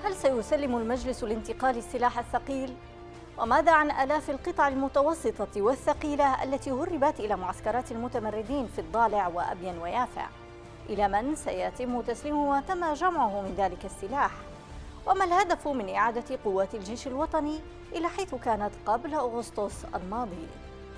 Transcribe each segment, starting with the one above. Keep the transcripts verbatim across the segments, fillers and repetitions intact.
هل سيسلم المجلس الانتقالي السلاح الثقيل؟ وماذا عن آلاف القطع المتوسطة والثقيلة التي هربت إلى معسكرات المتمردين في الضالع وأبين ويافع؟ إلى من سيتم تسليم ما تم جمعه من ذلك السلاح؟ وما الهدف من إعادة قوات الجيش الوطني إلى حيث كانت قبل أغسطس الماضي؟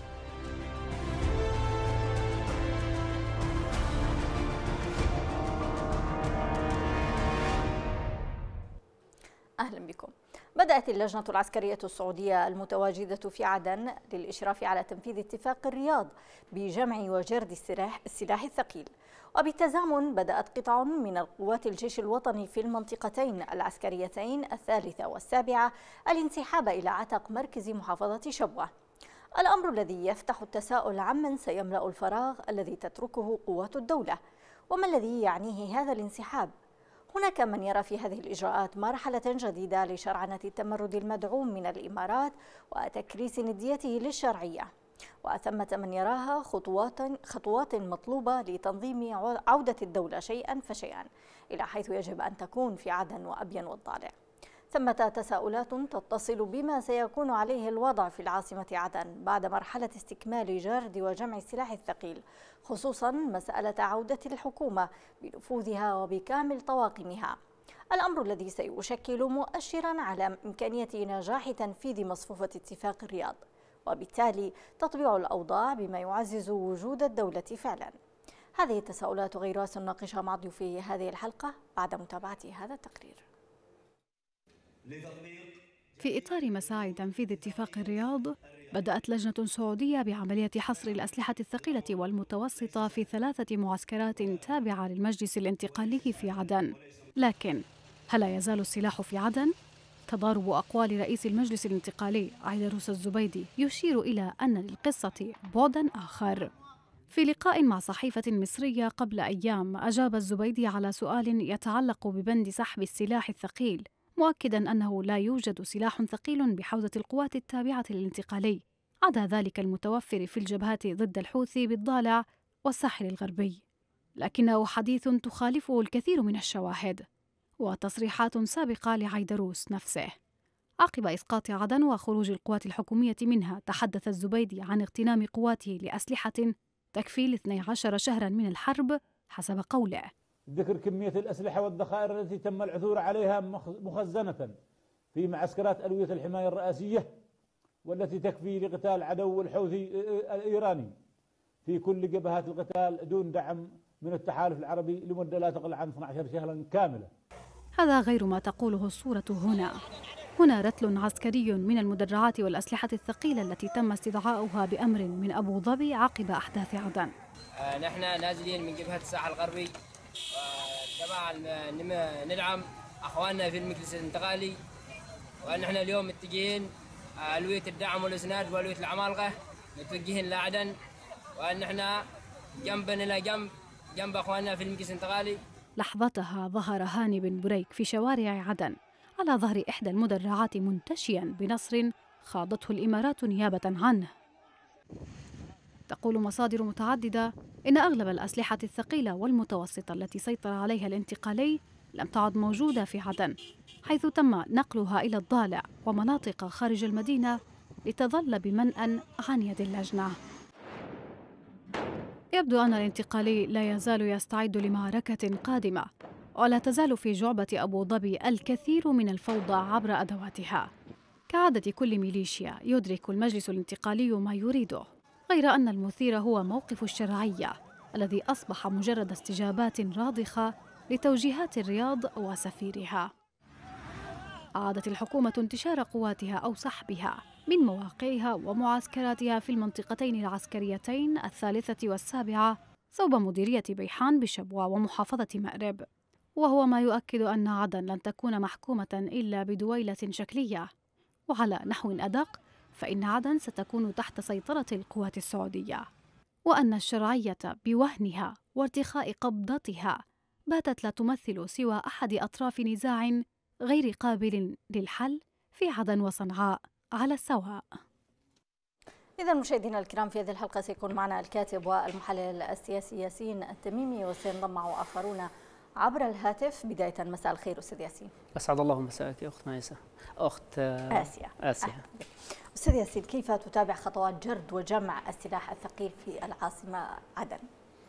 أهلا بكم. بدأت اللجنة العسكرية السعودية المتواجدة في عدن للإشراف على تنفيذ اتفاق الرياض بجمع وجرد السلاح الثقيل، وبالتزامن بدأت قطع من القوات الجيش الوطني في المنطقتين العسكريتين الثالثة والسابعة الانسحاب إلى عتق مركز محافظة شبوة. الأمر الذي يفتح التساؤل عمن سيملأ الفراغ الذي تتركه قوات الدولة، وما الذي يعنيه هذا الانسحاب؟ هناك من يرى في هذه الإجراءات مرحلة جديدة لشرعنة التمرد المدعوم من الإمارات وتكريس نديته للشرعية، وثمة من يراها خطوات خطوات مطلوبة لتنظيم عودة الدولة شيئا فشيئا إلى حيث يجب أن تكون في عدن وأبين والضالع. ثمة تساؤلات تتصل بما سيكون عليه الوضع في العاصمة عدن بعد مرحلة استكمال جرد وجمع السلاح الثقيل، خصوصا مسألة عودة الحكومة بنفوذها وبكامل طواقمها، الأمر الذي سيشكل مؤشرا على إمكانية نجاح تنفيذ مصفوفة اتفاق الرياض، وبالتالي تطبيع الأوضاع بما يعزز وجود الدولة فعلا. هذه التساؤلات وغيرها سنناقشها مع ضيوفي هذه الحلقة بعد متابعة هذا التقرير. في إطار مساعي تنفيذ اتفاق الرياض، بدأت لجنة سعودية بعملية حصر الأسلحة الثقيلة والمتوسطة في ثلاثة معسكرات تابعة للمجلس الانتقالي في عدن. لكن هل يزال السلاح في عدن؟ تضارب أقوال رئيس المجلس الانتقالي عيدروس الزبيدي يشير إلى أن للقصة بعداً آخر. في لقاء مع صحيفة مصرية قبل أيام، أجاب الزبيدي على سؤال يتعلق ببند سحب السلاح الثقيل، مؤكداً أنه لا يوجد سلاح ثقيل بحوزة القوات التابعة للانتقالي عدا ذلك المتوفر في الجبهات ضد الحوثي بالضالع والساحل الغربي، لكنه حديث تخالفه الكثير من الشواهد وتصريحات سابقة لعيدروس نفسه. عقب إسقاط عدن وخروج القوات الحكومية منها، تحدث الزبيدي عن اغتنام قواته لأسلحة تكفي لاثني عشر شهراً من الحرب حسب قوله. ذكر كمية الأسلحة والذخائر التي تم العثور عليها مخزنة في معسكرات ألوية الحماية الرئاسية، والتي تكفي لقتال عدو الحوثي الإيراني في كل جبهات القتال دون دعم من التحالف العربي لمدة لا تقل عن اثني عشر شهرا كاملة. هذا غير ما تقوله الصورة هنا. هنا رتل عسكري من المدرعات والأسلحة الثقيلة التي تم استدعاؤها بأمر من أبو ظبي عقب أحداث عدن. آه نحن نازلين من جبهة الساحل الغربي، طبعا ندعم اخواننا في المجلس الانتقالي، ونحن اليوم متجهين الويه الدعم والاسناد والويه العمالقه متوجهين لعدن، وان احنا جنبنا الى جنب جنب اخواننا في المجلس الانتقالي. لحظتها ظهر هاني بن بريك في شوارع عدن على ظهر احدى المدرعات منتشيا بنصر خاضته الامارات نيابه عنه. تقول مصادر متعددة إن أغلب الأسلحة الثقيلة والمتوسطة التي سيطر عليها الانتقالي لم تعد موجودة في عدن، حيث تم نقلها إلى الضالع ومناطق خارج المدينة لتظل بمنأى عن يد اللجنة. يبدو أن الانتقالي لا يزال يستعد لمعركة قادمة، ولا تزال في جعبة أبو ظبي الكثير من الفوضى عبر أدواتها. كعادة كل ميليشيا، يدرك المجلس الانتقالي ما يريده، غير أن المثير هو موقف الشرعية الذي أصبح مجرد استجابات راضخة لتوجيهات الرياض وسفيرها. أعادت الحكومة انتشار قواتها أو سحبها من مواقعها ومعسكراتها في المنطقتين العسكريتين الثالثة والسابعة صوب مديرية بيحان بشبوة ومحافظة مأرب، وهو ما يؤكد أن عدن لن تكون محكومة إلا بدويلة شكلية، وعلى نحو أدق فإن عدن ستكون تحت سيطرة القوات السعودية، وأن الشرعية بوهنها وارتخاء قبضتها باتت لا تمثل سوى أحد أطراف نزاع غير قابل للحل في عدن وصنعاء على السواء. إذا مشاهدينا الكرام، في هذه الحلقة سيكون معنا الكاتب والمحلل السياسي ياسين التميمي، وسينضم معه آخرون عبر الهاتف. بداية مساء الخير أستاذ ياسين. أسعد الله مساءك يا أخت مايسة. أخت آسيا. آسيا. أستاذ ياسين، كيف تتابع خطوات جرد وجمع السلاح الثقيل في العاصمة عدن؟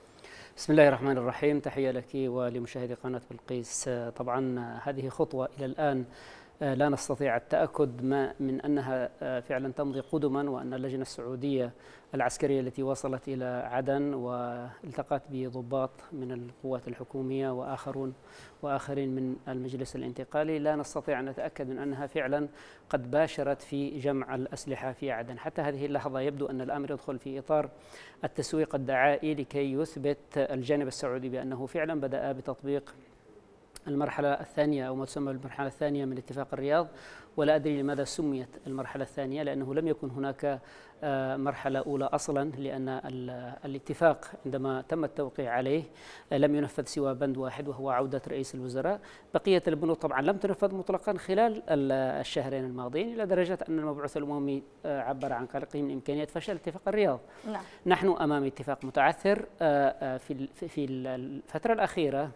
بسم الله الرحمن الرحيم، تحية لك ولمشاهدي قناة بلقيس. طبعا هذه خطوة إلى الآن لا نستطيع التأكد ما من أنها فعلا تمضي قدما، وأن اللجنة السعودية العسكرية التي وصلت إلى عدن والتقت بضباط من القوات الحكومية وآخرون وآخرين من المجلس الانتقالي، لا نستطيع أن نتأكد من أنها فعلا قد باشرت في جمع الأسلحة في عدن. حتى هذه اللحظة يبدو أن الأمر يدخل في إطار التسويق الدعائي لكي يثبت الجانب السعودي بأنه فعلا بدأ بتطبيق المرحلة الثانية أو ما تسمى بالمرحلة الثانية من اتفاق الرياض. ولا أدري لماذا سميت المرحلة الثانية، لأنه لم يكن هناك مرحلة أولى أصلا، لأن الاتفاق عندما تم التوقيع عليه لم ينفذ سوى بند واحد وهو عودة رئيس الوزراء. بقية البنود طبعا لم تنفذ مطلقا خلال الشهرين الماضيين، إلى درجة أن المبعوث الأممي عبر عن قلقه من إمكانية فشل اتفاق الرياض. نعم. نحن أمام اتفاق متعثر. في في الفترة الأخيرة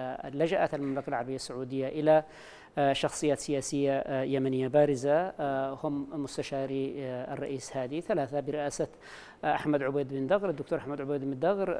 لجأت المملكة العربية السعودية إلى شخصيات سياسية يمنية بارزة، هم مستشاري الرئيس هادي، ثلاثة برئاسة أحمد عبيد بن دغر. الدكتور أحمد عبيد بن دغر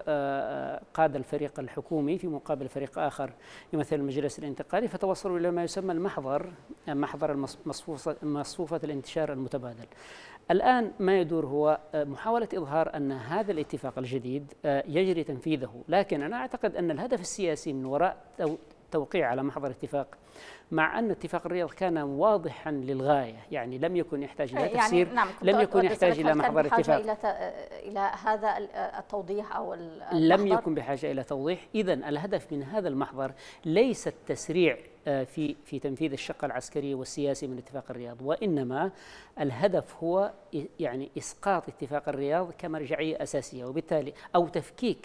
قاد الفريق الحكومي في مقابل فريق آخر يمثل المجلس الانتقالي، فتوصلوا إلى ما يسمى المحضر، محضر المصفوفة مصفوفة الانتشار المتبادل. الآن ما يدور هو محاولة إظهار أن هذا الاتفاق الجديد يجري تنفيذه، لكن أنا أعتقد أن الهدف السياسي من وراء توقيع على محضر اتفاق، مع أن اتفاق الرياض كان واضحا للغاية، يعني لم يكن يحتاج إلى تفسير، يعني نعم لم يكن يحتاج إلى محضر اتفاق، إلى إلى هذا التوضيح أو المحضر. لم يكن بحاجة إلى توضيح. إذن الهدف من هذا المحضر ليس التسريع في في تنفيذ الشق العسكري والسياسي من اتفاق الرياض، وإنما الهدف هو يعني إسقاط اتفاق الرياض كمرجعية أساسية، وبالتالي أو تفكيك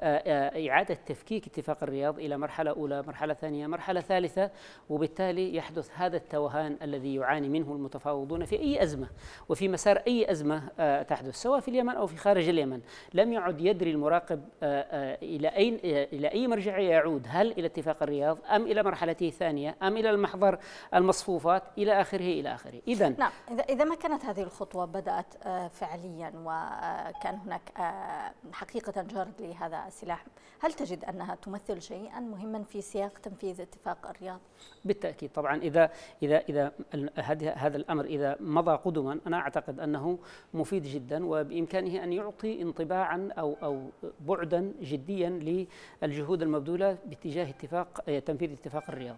إعادة تفكيك اتفاق الرياض إلى مرحلة أولى، مرحلة ثانية، مرحلة ثالثة، وبالتالي يحدث هذا التوهان الذي يعاني منه المتفاوضون في أي أزمة وفي مسار أي أزمة تحدث سواء في اليمن أو في خارج اليمن. لم يعد يدري المراقب إلى أين إلى أي مرجعية يعود، هل إلى اتفاق الرياض أم إلى مرحلته الثانية أم إلى المحضر المصفوفات إلى آخره إلى آخره. إذن نعم، إذا ما كانت هذه الخطوة بدأت فعليا وكان هناك حقيقة جرد لهذا السلاح، هل تجد أنها تمثل شيئا مهما في سياق تنفيذ اتفاق الرياض؟ بالتأكيد طبعا. إذا إذا إذا هذا الأمر إذا مضى قدما، أنا أعتقد أنه مفيد جدا وبإمكانه أن يعطي انطباعا أو أو بعدا جديا للجهود المبذولة باتجاه اتفاق تنفيذ اتفاق الرياض.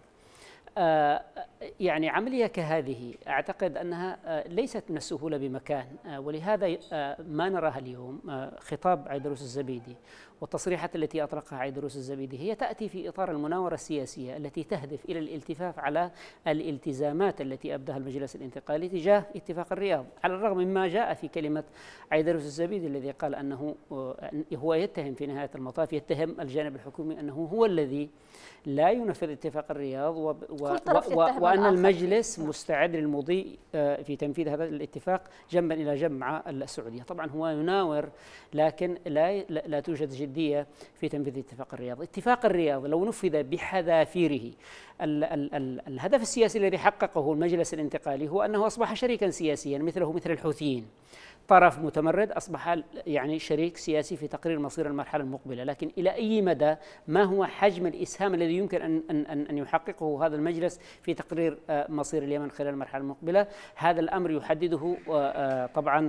آه يعني عملية كهذه أعتقد أنها آه ليست من السهولة بمكان، آه ولهذا آه ما نراها اليوم آه خطاب عيدروس الزبيدي والتصريحات التي أطلقها عيدروس الزبيدي هي تأتي في إطار المناورة السياسية التي تهدف إلى الالتفاف على الالتزامات التي أبداها المجلس الانتقالي تجاه اتفاق الرياض، على الرغم مما جاء في كلمة عيدروس الزبيدي الذي قال أنه هو يتهم في نهاية المطاف يتهم الجانب الحكومي أنه هو الذي لا ينفذ اتفاق الرياض و و و وأن المجلس مستعد للمضي في تنفيذ هذا الاتفاق جنبا إلى جنب مع السعودية. طبعا هو يناور، لكن لا لا توجد جدية في تنفيذ اتفاق الرياض. اتفاق الرياض لو نفذ بحذافيره، ال ال ال الهدف السياسي الذي حققه المجلس الانتقالي هو أنه أصبح شريكا سياسيا مثله مثل الحوثيين، طرف متمرد أصبح يعني شريك سياسي في تقرير مصير المرحلة المقبلة. لكن إلى أي مدى ما هو حجم الإسهام الذي يمكن أن أن أن يحققه هذا المجلس في تقرير مصير اليمن خلال المرحلة المقبلة؟ هذا الأمر يحدده طبعا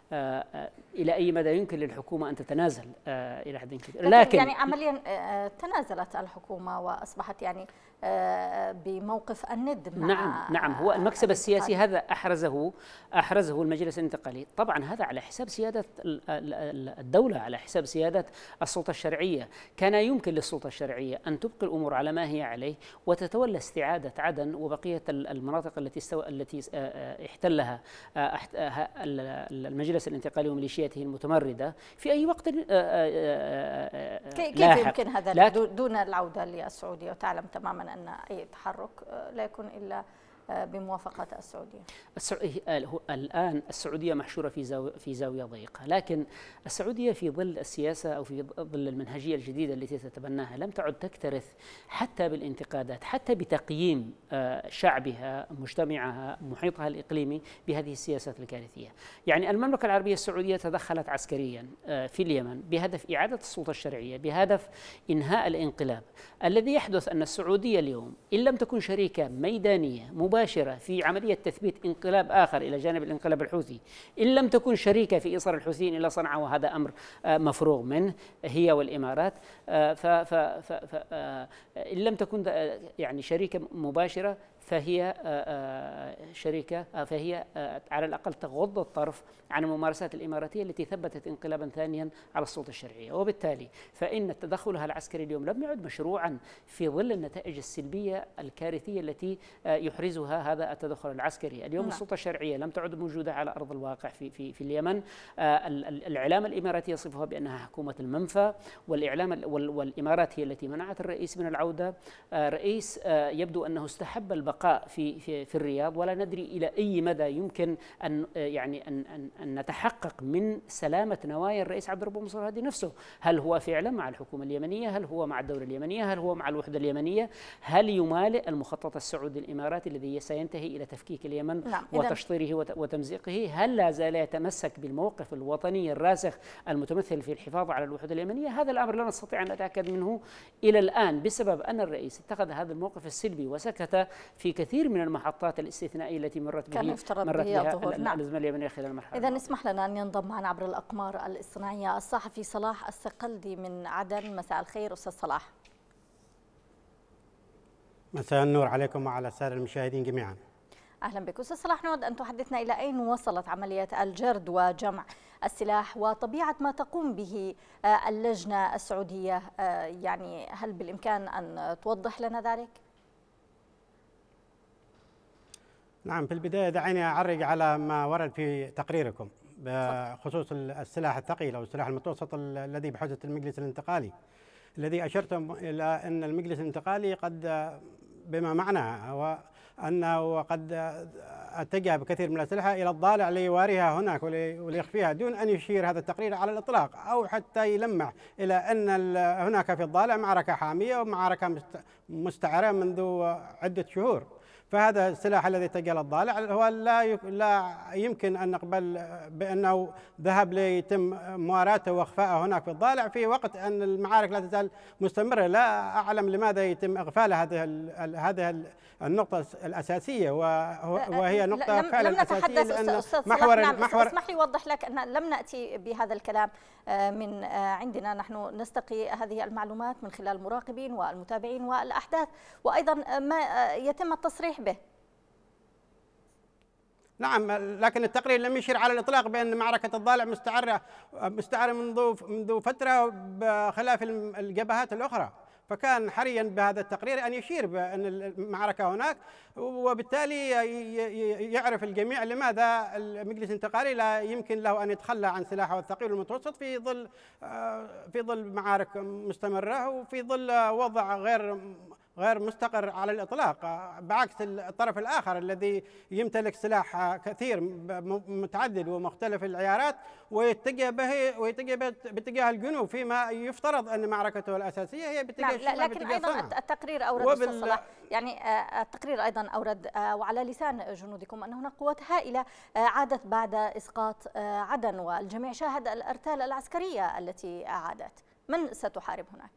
إلى أي مدى يمكن للحكومة أن تتنازل إلى حد كبير. لكن يعني عمليا تنازلت الحكومة وأصبحت يعني بموقف الند مع نعم نعم هو المكسب السياسي هذا أحرزه أحرزه المجلس الانتقالي. طبعا هذا على حساب سيادة الدولة، على حساب سيادة السلطة الشرعية. كان يمكن للسلطة الشرعية أن تبقي الأمور على ما هي عليه وتتولى استعادة عدن وبقية المناطق التي استو... التي احتلها المجلس الانتقالي وميليشياته المتمردة في أي وقت كيف لاحق. يمكن هذا دون العودة للسعودية، وتعلم تماما أن أي تحرك لا يكون إلا بموافقة السعودية؟ الآن السعودية محشورة في زاوية في زاوية ضيقة، لكن السعودية في ظل السياسة أو في ظل المنهجية الجديدة التي تتبناها لم تعد تكترث حتى بالانتقادات، حتى بتقييم شعبها، مجتمعها، محيطها الإقليمي بهذه السياسات الكارثية. يعني المملكة العربية السعودية تدخلت عسكريا في اليمن بهدف إعادة السلطة الشرعية، بهدف إنهاء الانقلاب. الذي يحدث أن السعودية اليوم إن لم تكن شريكة ميدانية مباشرة في عملية تثبيت انقلاب آخر إلى جانب الانقلاب الحوثي، إن لم تكن شريكة في إيصال الحوثيين إلى صنعاء وهذا أمر مفروغ منه هي والإمارات، فإن لم تكن يعني شريكة مباشرة فهي شركة فهي على الأقل تغض الطرف عن الممارسات الإماراتية التي ثبتت انقلابا ثانيا على السلطة الشرعية. وبالتالي فإن تدخلها العسكري اليوم لم يعد مشروعا في ظل النتائج السلبية الكارثية التي يحرزها هذا التدخل العسكري. اليوم السلطة الشرعية لم تعد موجودة على أرض الواقع في في في اليمن. الإعلام الإماراتي يصفها بأنها حكومة المنفى، والإعلام والإمارات هي التي منعت الرئيس من العودة. رئيس يبدو أنه استحب البقاء في في في الرياض، ولا ندري إلى أي مدى يمكن أن يعني أن أن أن نتحقق من سلامة نوايا الرئيس عبد الرب منصور هادي نفسه. هل هو فعلا مع الحكومة اليمنية؟ هل هو مع الدولة اليمنية؟ هل هو مع الوحدة اليمنية؟ هل يمالئ المخطط السعودي الإماراتي الذي سينتهي إلى تفكيك اليمن نعم. وتشطيره وتمزيقه؟ هل لا زال يتمسك بالموقف الوطني الراسخ المتمثل في الحفاظ على الوحدة اليمنية؟ هذا الأمر لا نستطيع أن نتأكد منه إلى الآن، بسبب أن الرئيس اتخذ هذا الموقف السلبي وسكت في كثير من المحطات الاستثنائية التي مرت به مرت بها الأزمة اليمنية خلال المرحلة. إذا اسمح لنا أن ينضم معنا عبر الأقمار الاصطناعية الصحفي صلاح الصقلدي من عدن. مساء الخير أستاذ صلاح. مساء النور عليكم وعلى السادة المشاهدين جميعا. أهلا بك أستاذ صلاح. نود أن تحدثنا إلى أين وصلت عملية الجرد وجمع السلاح وطبيعة ما تقوم به اللجنة السعودية، يعني هل بالإمكان أن توضح لنا ذلك؟ نعم، في البداية دعيني أعرج على ما ورد في تقريركم بخصوص السلاح الثقيل أو السلاح المتوسط الذي بحوزة المجلس الانتقالي، الذي أشرتم إلى أن المجلس الانتقالي قد بما معناه هو أنه قد اتجه بكثير من الأسلحة إلى الضالع ليواريها هناك وليخفيها دون أن يشير هذا التقرير على الإطلاق أو حتى يلمح إلى أن هناك في الضالع معركة حامية ومعركة مستعرة منذ عدة شهور. فهذا السلاح الذي اتجه الى الضالع هو لا لا يمكن ان نقبل بانه ذهب ليتم مواراته واخفائه هناك في الضالع في وقت ان المعارك لا تزال مستمره. لا اعلم لماذا يتم اغفال هذه هذه النقطه الاساسيه، وهي نقطه لم فعلا لم اساسيه لان محور نعم محور اسمح لي اوضح لك ان لم ناتي بهذا الكلام من عندنا، نحن نستقي هذه المعلومات من خلال المراقبين والمتابعين والاحداث وايضا ما يتم التصريح به. نعم، لكن التقرير لم يشير على الاطلاق بان معركه الضالع مستعره مستعره منذ منذ فتره بخلاف الجبهات الاخرى، فكان حريا بهذا التقرير ان يشير بان المعركه هناك، وبالتالي يعرف الجميع لماذا المجلس الانتقالي لا يمكن له ان يتخلى عن سلاحه الثقيل والمتوسط في ظل في ظل معارك مستمره وفي ظل وضع غير غير مستقر على الإطلاق، بعكس الطرف الآخر الذي يمتلك سلاح كثير متعدد ومختلف العيارات ويتجه به ويتجه باتجاه الجنوب، فيما يفترض أن معركته الأساسية هي باتجاه الشمال. نعم، لكن أيضا صنعاء. التقرير أورد أستاذ صلاح، يعني التقرير أيضا أورد وعلى لسان جنودكم أن هناك قوات هائلة عادت بعد إسقاط عدن، والجميع شاهد الأرتال العسكرية التي عادت. من ستحارب هناك؟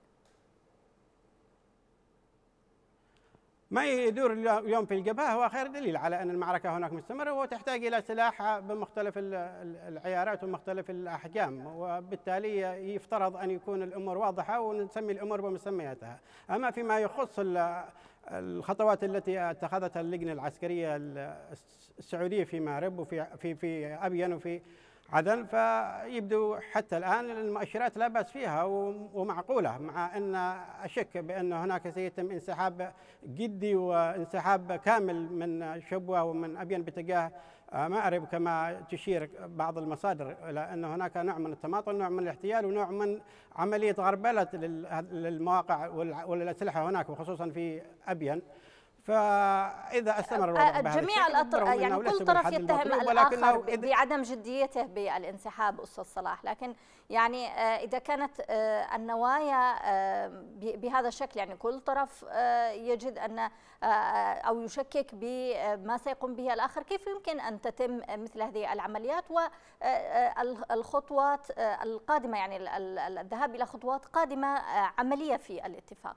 ما يدور اليوم في الجبهة هو خير دليل على أن المعركة هناك مستمرة وتحتاج إلى سلاح بمختلف العيارات ومختلف الأحجام، وبالتالي يفترض أن يكون الأمور واضحة ونسمي الأمور بمسمياتها. أما فيما يخص الخطوات التي اتخذتها اللجنة العسكرية السعودية في مأرب وفي في في أبين وفي عدن، فيبدو حتى الآن المؤشرات لا بأس فيها ومعقولة، مع أن أشك بأن هناك سيتم انسحاب جدي وانسحاب كامل من شبوة ومن أبين باتجاه مأرب كما تشير بعض المصادر إلى أن هناك نوع من التماطل، نوع من الاحتيال، ونوع من عملية غربلة للمواقع والأسلحة هناك وخصوصا في أبين. فإذا استمر الوضع بهذا جميع الأطراف يعني كل طرف يتهم الآخر بعدم جديته بالانسحاب أستاذ صلاح، لكن يعني إذا كانت النوايا بهذا الشكل، يعني كل طرف يجد أن أو يشكك بما سيقوم به الآخر، كيف يمكن أن تتم مثل هذه العمليات والخطوات القادمة، يعني الذهاب إلى خطوات قادمة عملية في الاتفاق؟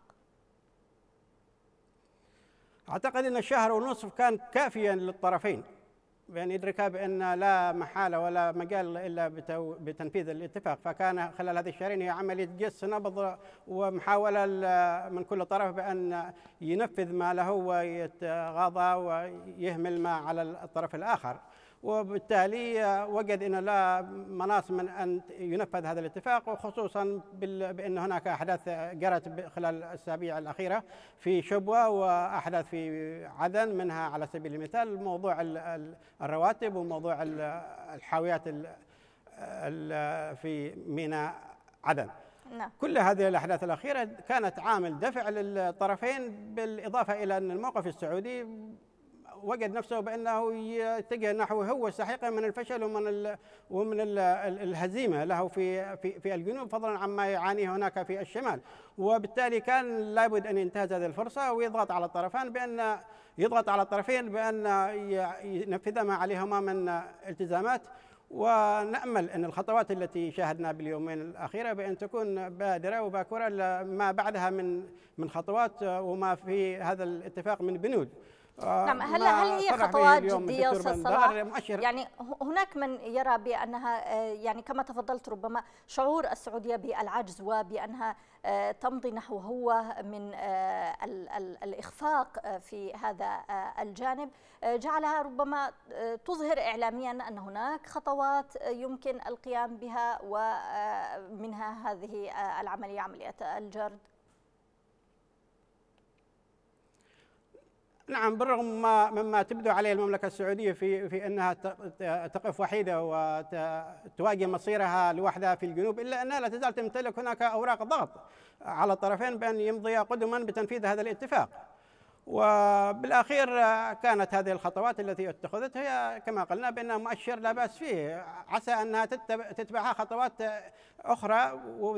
أعتقد أن الشهر ونصف كان كافيا للطرفين بأن يدركا بأن لا محالة ولا مجال إلا بتنفيذ الاتفاق، فكان خلال هذه الشهرين هي عملية جس نبض ومحاولة من كل طرف بأن ينفذ ما له ويتغاضى ويهمل ما على الطرف الآخر، وبالتالي وجد أن لا مناص من أن ينفذ هذا الاتفاق، وخصوصا بأن هناك أحداث جرت خلال الأسابيع الأخيرة في شبوة وأحداث في عدن، منها على سبيل المثال موضوع الرواتب وموضوع الحاويات في ميناء عدن. نعم. كل هذه الأحداث الأخيرة كانت عامل دفع للطرفين، بالإضافة إلى أن الموقف السعودي وجد نفسه بأنه يتجه نحو هو السحيقة من الفشل ومن ال ومن ال الهزيمة له في في في الجنوب، فضلا عما يعانيه هناك في الشمال، وبالتالي كان لابد أن ينتهز هذه الفرصة ويضغط على الطرفين بأن يضغط على الطرفين بأن ينفذا ما عليهما من التزامات، ونأمل أن الخطوات التي شاهدنا باليومين الأخيرة بأن تكون بادرة وباكورة ما بعدها من من خطوات وما في هذا الاتفاق من بنود. نعم، هل هل هي خطوات جدية أستاذ صلاح؟ يعني هناك من يرى بأنها يعني كما تفضلت ربما شعور السعودية بالعجز وبأنها تمضي نحو هو من الإخفاق في هذا الجانب، جعلها ربما تظهر إعلاميا أن هناك خطوات يمكن القيام بها ومنها هذه العملية، عملية الجرد. نعم، بالرغم مما تبدو عليه المملكة السعودية في في أنها تقف وحيدة وتواجه مصيرها لوحدها في الجنوب، إلا أنها لا تزال تمتلك هناك أوراق ضغط على الطرفين بأن يمضيا قدما بتنفيذ هذا الاتفاق. وبالأخير كانت هذه الخطوات التي اتخذت هي كما قلنا بأنها مؤشر لا بأس فيه، عسى أنها تتبعها خطوات أخرى،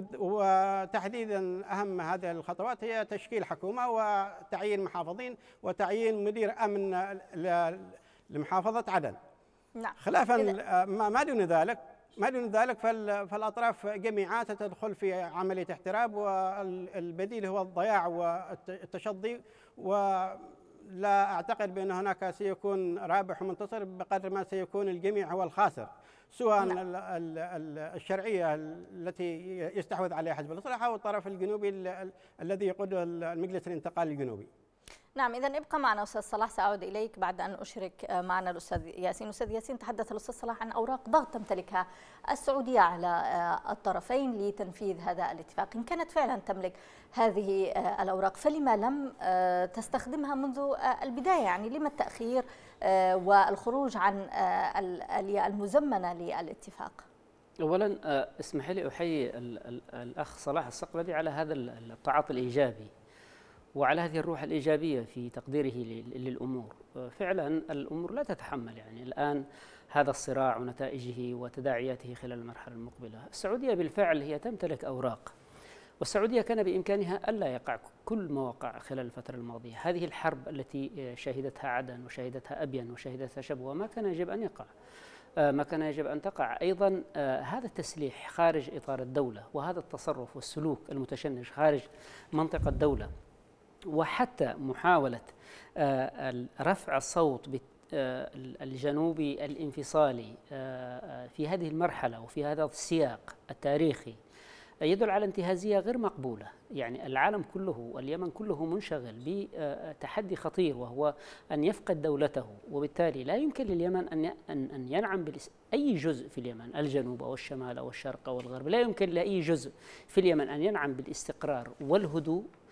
وتحديدا أهم هذه الخطوات هي تشكيل حكومة وتعيين محافظين وتعيين مدير أمن لمحافظة عدن. نعم. خلافا ما دون ذلك ما دون ذلك فالأطراف جميعا تدخل في عملية احتراب، والبديل هو الضياع والتشظي، ولا أعتقد بأن هناك سيكون رابح ومنتصر بقدر ما سيكون الجميع هو الخاسر، سواء نعم. الشرعية التي يستحوذ عليها حزب الإصلاح أو الطرف الجنوبي الذي يقوده المجلس الانتقالي الجنوبي. نعم، إذا ابقى معنا أستاذ صلاح، سأعود إليك بعد أن أشرك معنا الأستاذ ياسين. أستاذ ياسين، تحدث الأستاذ صلاح عن أوراق ضغط تمتلكها السعودية على الطرفين لتنفيذ هذا الاتفاق. إن كانت فعلا تملك هذه الأوراق فلما لم تستخدمها منذ البداية؟ يعني لما التأخير والخروج عن الآلية المزمنة للاتفاق؟ أولا اسمح لي أحيي الأخ صلاح الصقلبي على هذا التعاطي الإيجابي وعلى هذه الروح الإيجابية في تقديره للأمور. فعلا الأمور لا تتحمل يعني الآن هذا الصراع ونتائجه وتداعياته خلال المرحلة المقبلة. السعودية بالفعل هي تمتلك أوراق، والسعودية كان بإمكانها ألا يقع كل ما وقع خلال الفترة الماضية. هذه الحرب التي شهدتها عدن وشهدتها أبين وشهدتها شبوة ما كان يجب أن يقع، ما كان يجب أن تقع. أيضا هذا التسليح خارج إطار الدولة، وهذا التصرف والسلوك المتشنج خارج منطقة الدولة، وحتى محاولة رفع الصوت الجنوبي الانفصالي في هذه المرحلة وفي هذا السياق التاريخي يدل على انتهازية غير مقبولة. يعني العالم كله واليمن كله منشغل بتحدي خطير وهو أن يفقد دولته، وبالتالي لا يمكن لليمن أن أن ينعم أي جزء في اليمن، الجنوب أو الشمال أو الشرق أو الغرب، لا يمكن لأي جزء في اليمن أن ينعم بالاستقرار والهدوء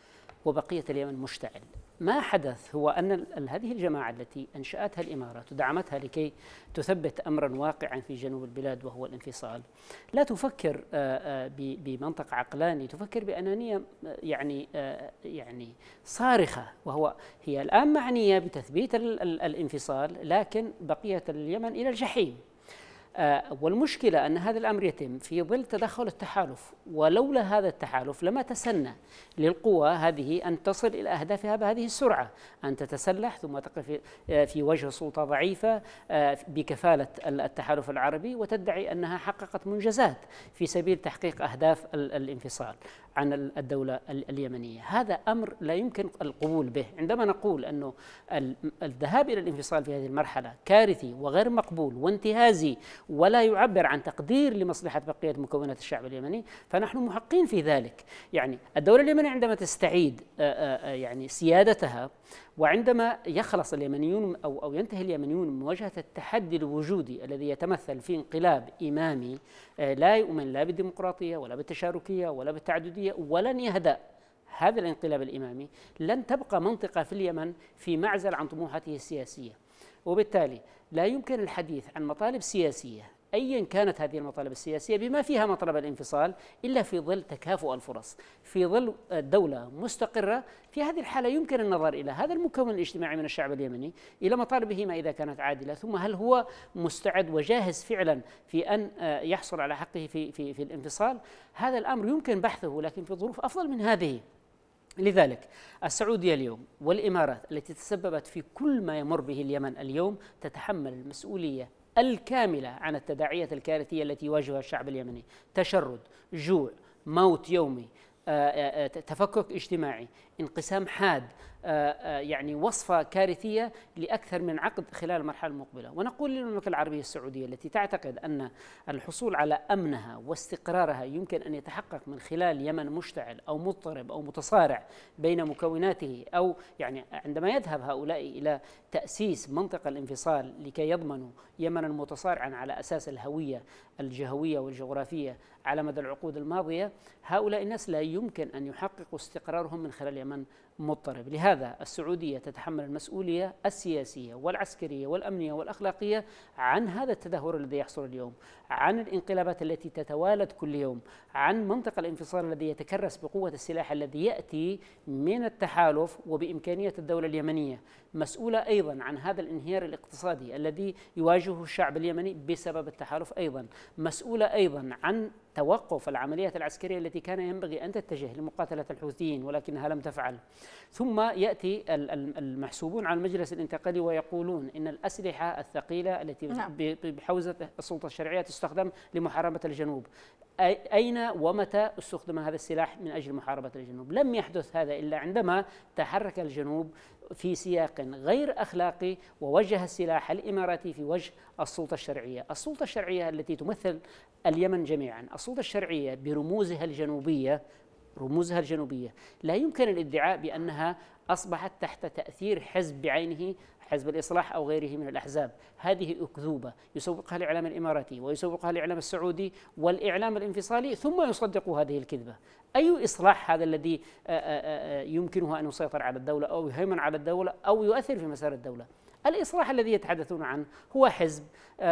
وبقية اليمن مشتعل. ما حدث هو أن هذه الجماعة التي أنشأتها الإمارات ودعمتها لكي تثبت أمرا واقعا في جنوب البلاد وهو الانفصال لا تفكر بمنطق عقلاني، تفكر بأنانية يعني يعني صارخة، وهو هي الآن معنية بتثبيت الانفصال لكن بقية اليمن إلى الجحيم. آه والمشكلة أن هذا الأمر يتم في ظل تدخل التحالف، ولولا هذا التحالف لما تسنى للقوى هذه أن تصل إلى أهدافها بهذه السرعة، أن تتسلح ثم تقف في وجه سلطة ضعيفة آه بكفالة التحالف العربي وتدعي أنها حققت منجزات في سبيل تحقيق أهداف الانفصال عن الدولة اليمنية. هذا أمر لا يمكن القبول به. عندما نقول أنه الذهاب إلى الانفصال في هذه المرحلة كارثي وغير مقبول وانتهازي ولا يعبر عن تقدير لمصلحة بقية مكونات الشعب اليمني، فنحن محقين في ذلك. يعني الدولة اليمنية عندما تستعيد يعني سيادتها وعندما يخلص اليمنيون أو أو ينتهي اليمنيون من مواجهة التحدي الوجودي الذي يتمثل في انقلاب إمامي لا يؤمن لا بالديمقراطية ولا بالتشاركية ولا بالتعددية ولن يهدأ هذا الانقلاب الإمامي، لن تبقى منطقة في اليمن في معزل عن طموحاته السياسية، وبالتالي لا يمكن الحديث عن مطالب سياسية أيا كانت هذه المطالب السياسية بما فيها مطلب الانفصال إلا في ظل تكافؤ الفرص، في ظل دولة مستقرة. في هذه الحالة يمكن النظر إلى هذا المكون الاجتماعي من الشعب اليمني، إلى مطالبه ما إذا كانت عادلة، ثم هل هو مستعد وجاهز فعلا في أن يحصل على حقه في, في, في الانفصال. هذا الأمر يمكن بحثه لكن في ظروف أفضل من هذه. لذلك السعودية اليوم والإمارات التي تسببت في كل ما يمر به اليمن اليوم تتحمل المسؤولية الكاملة عن التداعيات الكارثية التي يواجهها الشعب اليمني: تشرد، جوع، موت يومي، تفكك اجتماعي، انقسام حاد، يعني وصفة كارثية لأكثر من عقد خلال المرحلة المقبلة. ونقول للمملكة العربية السعودية التي تعتقد أن الحصول على أمنها واستقرارها يمكن أن يتحقق من خلال يمن مشتعل أو مضطرب أو متصارع بين مكوناته، أو يعني عندما يذهب هؤلاء إلى تأسيس منطقة الانفصال لكي يضمنوا يمنا متصارعا على أساس الهوية الجهوية والجغرافية على مدى العقود الماضية، هؤلاء الناس لا يمكن أن يحققوا استقرارهم من خلال يمن مضطرب. لهذا السعودية تتحمل المسؤولية السياسية والعسكرية والأمنية والأخلاقية عن هذا التدهور الذي يحصل اليوم، عن الانقلابات التي تتوالد كل يوم، عن منطقة الانفصال الذي يتكرس بقوة السلاح الذي يأتي من التحالف وبإمكانية الدولة اليمنية، مسؤولة أيضا عن هذا الانهيار الاقتصادي الذي يواجهه الشعب اليمني بسبب التحالف، أيضا مسؤولة أيضا عن توقف العمليات العسكرية التي كان ينبغي أن تتجه لمقاتلة الحوثيين ولكنها لم تفعل. ثم يأتي المحسوبون على المجلس الانتقالي ويقولون إن الأسلحة الثقيلة التي بحوزة السلطة الشرعية تستخدم لمحاربة الجنوب. أين ومتى استخدم هذا السلاح من أجل محاربة الجنوب؟ لم يحدث هذا إلا عندما تحرك الجنوب في سياق غير أخلاقي ووجه السلاح الإماراتي في وجه السلطة الشرعية. السلطة الشرعية التي تمثل اليمن جميعا، السلطة الشرعية برموزها الجنوبية رموزها الجنوبية لا يمكن الادعاء بأنها أصبحت تحت تأثير حزب بعينه، حزب الإصلاح أو غيره من الأحزاب. هذه أكذوبة يسوقها الإعلام الإماراتي ويسوقها الإعلام السعودي والإعلام الانفصالي، ثم يصدق هذه الكذبة. أي إصلاح هذا الذي يمكنه أن يسيطر على الدولة أو يهيمن على الدولة أو يؤثر في مسار الدولة؟ الإصلاح الذي يتحدثون عنه هو حزب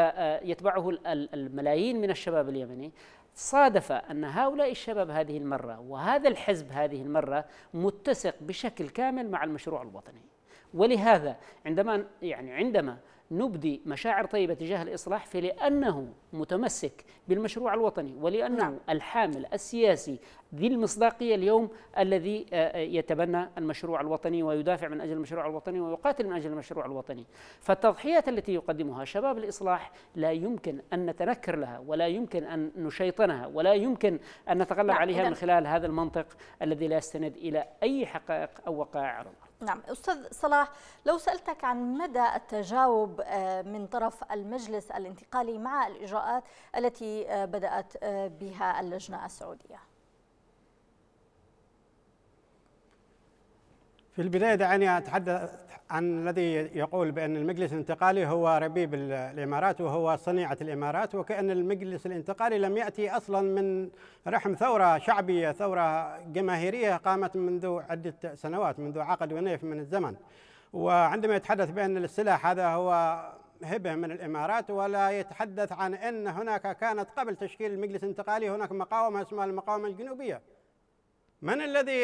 يتبعه الملايين من الشباب اليمني. صادف أن هؤلاء الشباب هذه المرة وهذا الحزب هذه المرة متسق بشكل كامل مع المشروع الوطني، ولهذا عندما يعني عندما نبدي مشاعر طيبة تجاه الإصلاح فلأنه متمسك بالمشروع الوطني ولأنه نعم. الحامل السياسي ذي المصداقية اليوم الذي يتبنى المشروع الوطني ويدافع من أجل المشروع الوطني ويقاتل من أجل المشروع الوطني. فالتضحيات التي يقدمها شباب الإصلاح لا يمكن أن نتنكر لها ولا يمكن أن نشيطنها ولا يمكن أن نتغلب نعم. عليها من خلال هذا المنطق الذي لا يستند إلى أي حقائق أو وقائع على الأرض. نعم أستاذ صلاح، لو سألتك عن مدى التجاوب من طرف المجلس الانتقالي مع الإجراءات التي بدأت بها اللجنة السعودية. في البداية دعني أتحدث عن الذي يقول بأن المجلس الانتقالي هو ربيب الإمارات وهو صنيعة الإمارات، وكأن المجلس الانتقالي لم يأتي أصلا من رحم ثورة شعبية، ثورة جماهيرية قامت منذ عدة سنوات، منذ عقد ونيف من الزمن. وعندما يتحدث بأن السلاح هذا هو هبة من الإمارات، ولا يتحدث عن أن هناك كانت قبل تشكيل المجلس الانتقالي هناك مقاومة اسمها المقاومة الجنوبية. من الذي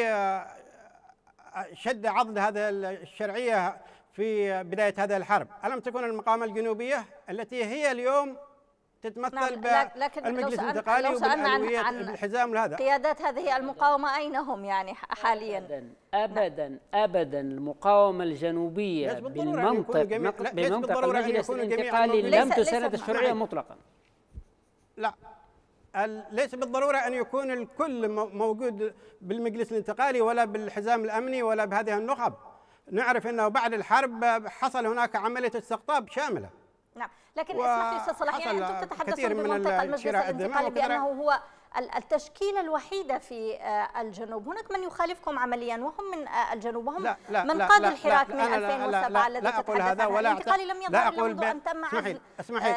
شد عضد هذا الشرعية في بداية هذه الحرب؟ ألم تكن المقاومة الجنوبية التي هي اليوم تتمثل بالمجلس الانتقالي وبالألوية بالحزام وهذا؟ قيادات هذه المقاومة أين هم يعني حاليا؟ أبدا أبدا أبدا المقاومة الجنوبية بالمنطق بمنطق المجلس الانتقالي لم تساند الشرعية مطلقا. لا، ليس بالضرورة أن يكون الكل موجود بالمجلس الانتقالي ولا بالحزام الأمني ولا بهذه النخب. نعرف أنه بعد الحرب حصل هناك عملية استقطاب شاملة. نعم، لكن اسمح لي أستاذ صلاح، يعني أنتم تتحدثون بمنطق المجلس الانتقالي بأنه هو التشكيلة الوحيدة في الجنوب. هناك من يخالفكم عمليا وهم من الجنوب وهم لا لا من لا قاد لا الحراك لا من لا لا ألفين وسبعة الذي تتحدث عنه. الانتقالي لم يظهر إلا منذ أن تم عزل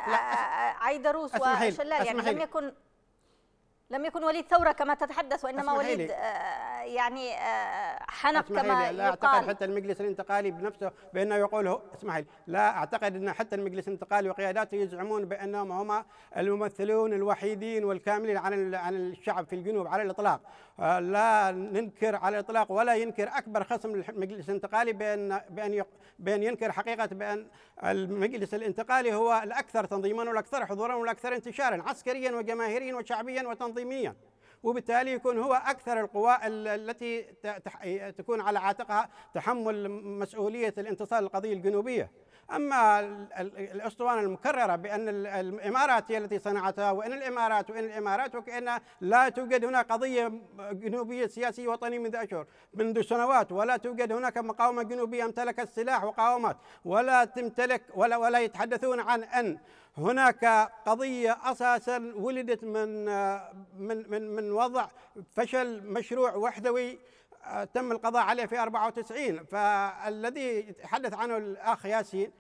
عيدروس وشلال، يعني لم يكن لم يكن وليد ثورة كما تتحدث، وإنما وليد آه يعني آه حنق كما لا يقال. أعتقد حتى المجلس الانتقالي بنفسه بأنه يقول، اسمح لي، لا أعتقد أن حتى المجلس الانتقالي وقياداته يزعمون بأنهم هم الممثلون الوحيدين والكاملين عن عن الشعب في الجنوب على الإطلاق. آه لا ننكر على الإطلاق ولا ينكر أكبر خصم للمجلس الانتقالي بأن بأن بأن ينكر حقيقة بأن المجلس الانتقالي هو الأكثر تنظيما والأكثر حضورا والأكثر انتشارا عسكريا وجماهيريا وشعبيا وتنظيميا، وبالتالي يكون هو أكثر القوى التي تكون على عاتقها تحمل مسؤولية الانتصار للقضية الجنوبية. أما الأسطوانة المكررة بأن الإمارات هي التي صنعتها وإن الإمارات وإن الإمارات وكأن لا توجد هناك قضية جنوبية سياسية وطنية منذ أشهر منذ سنوات، ولا توجد هناك مقاومة جنوبية امتلكت سلاح وقاومت، ولا تمتلك ولا ولا يتحدثون عن أن هناك قضية أساسا ولدت من من من من وضع فشل مشروع وحدوي تم القضاء عليه في أربعة وتسعين. فالذي يتحدث عنه الأخ ياسين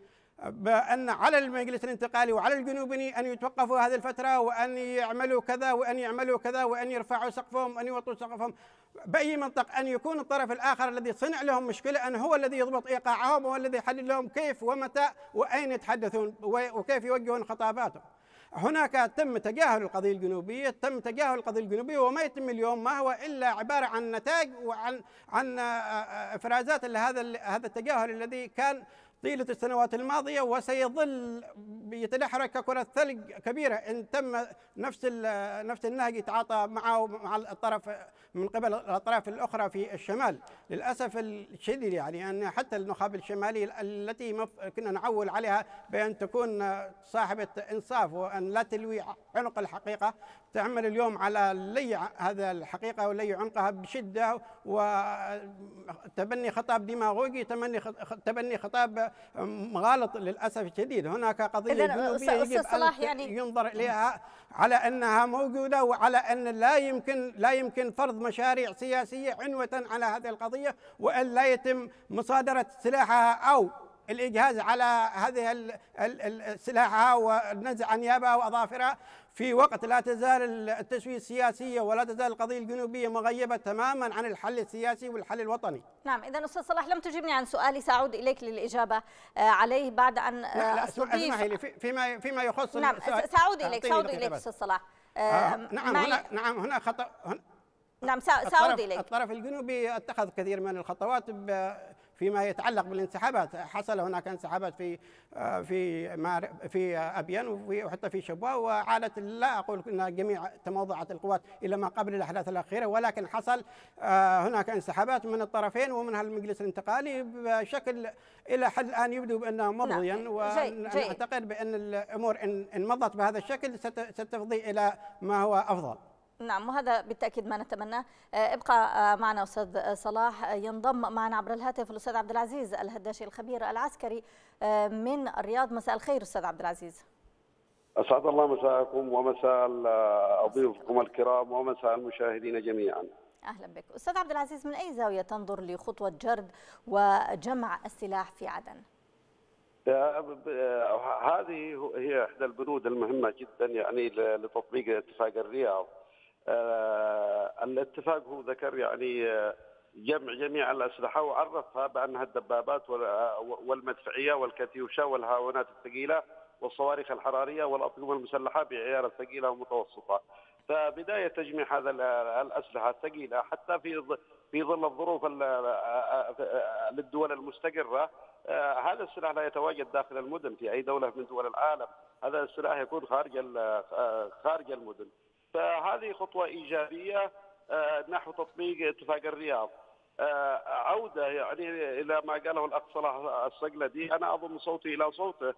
بأن على المجلس الانتقالي وعلى الجنوبي أن يتوقفوا هذه الفترة وأن يعملوا كذا وأن يعملوا كذا وأن يرفعوا سقفهم وأن يوطوا سقفهم، بأي منطق أن يكون الطرف الآخر الذي صنع لهم مشكلة أن هو الذي يضبط إيقاعهم وهو الذي يحدد لهم كيف ومتى وأين يتحدثون وكيف يوجهون خطاباتهم؟ هناك تم تجاهل القضية الجنوبية، تم تجاهل القضية الجنوبية، وما يتم اليوم ما هو إلا عبارة عن نتاج وعن عن إفرازات لهذا هذا التجاهل الذي كان طيلة السنوات الماضية وسيظل يتدحرج ككرة ثلج كبيرة إن تم نفس نفس النهج يتعاطى معه مع الطرف من قبل الأطراف الأخرى في الشمال. للأسف الشديد يعني أن حتى النخب الشمالية التي كنا نعول عليها بأن تكون صاحبة إنصاف وأن لا تلوي عنق الحقيقة تعمل اليوم على لي هذا الحقيقة ولي عنقها بشدة وتبني خطاب ديماغوجي، تبني تبني خطاب مغالط للأسف الشديد. هناك قضية جنوبية يجب أن يعني ينظر إليها على أنها موجودة وعلى أن لا يمكن لا يمكن فرض مشاريع سياسية عنوة على هذه القضية وأن لا يتم مصادرة سلاحها أو الإجهاز على هذه السلاحها ونزع أنيابها وأظافرها في وقت لا تزال التسوية السياسية ولا تزال القضية الجنوبية مغيبة تماما عن الحل السياسي والحل الوطني. نعم، إذا أستاذ صلاح لم تجبني عن سؤالي، سأعود إليك للإجابة عليه بعد أن أستضيف. اسمحي لي فيما فيما يخص. نعم، سأعود إليك سأعود إليك أستاذ صلاح. آه نعم هنا نعم هنا خطأ. نعم سأعود إليك. الطرف الجنوبي اتخذ كثير من الخطوات فيما يتعلق بالانسحابات. حصل هناك انسحابات في في في ابيان وحتى في شبوه، وعادت لا اقول ان جميع تموضعت القوات الى ما قبل الاحداث الاخيره، ولكن حصل هناك انسحابات من الطرفين ومنها المجلس الانتقالي بشكل الى حد الان يبدو بانه مرضيا، ونعتقد بان الامور ان مضت بهذا الشكل ستفضي الى ما هو افضل. نعم، وهذا بالتأكيد ما نتمناه. ابقى معنا أستاذ صلاح. ينضم معنا عبر الهاتف الأستاذ عبد العزيز الهداشي الخبير العسكري من الرياض. مساء الخير أستاذ عبد العزيز. أسعد الله مساءكم ومساء ضيوفكم الكرام ومساء المشاهدين جميعا. أهلا بك أستاذ عبد العزيز، من أي زاوية تنظر لخطوة جرد وجمع السلاح في عدن؟ هذه هي إحدى البنود المهمة جدا يعني لتطبيق اتفاق الرياض. الاتفاق هو ذكر يعني جمع جميع الأسلحة وعرفها بأنها الدبابات والمدفعية والكاتيوشا والهاونات الثقيلة والصواريخ الحرارية والأطقم المسلحة بعيار الثقيلة والمتوسطة. فبداية تجميع هذا الأسلحة الثقيلة حتى في في ظل الظروف للدول المستقرة، هذا السلاح لا يتواجد داخل المدن في أي دولة من دول العالم، هذا السلاح يكون خارج خارج المدن. فهذه خطوة إيجابية نحو تطبيق اتفاق الرياض. عودة يعني إلى ما قاله الأخ صلاح الصقلدي، أنا أضم صوتي إلى صوته.